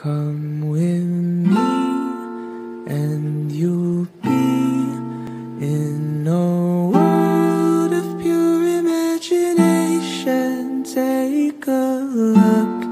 Come with me and you'll be in a world of pure imagination. Take a look